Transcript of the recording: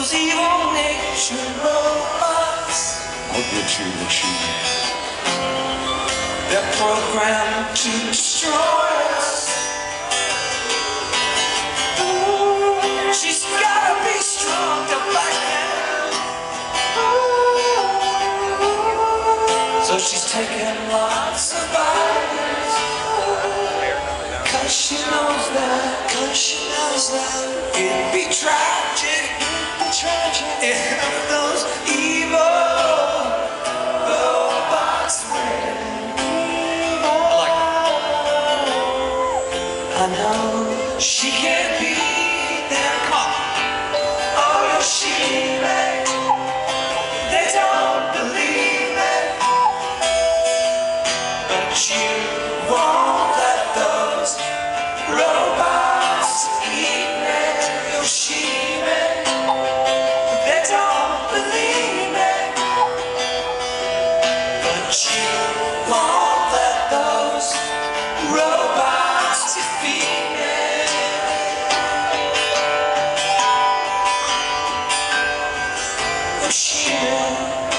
those evil nature robots. I'll get you, machine. They're programmed to destroy us. Ooh, she's gotta be strong to fight them. So she's taking lots of vitamins. Cause she knows that it'd be tragic if those evil robots win. I know she can't be there. Come on. Oh, she may. They don't believe it. But you won't let those robots eat me. Yoshime. They don't believe it. But you won't let those robots defeat me. Yoshime.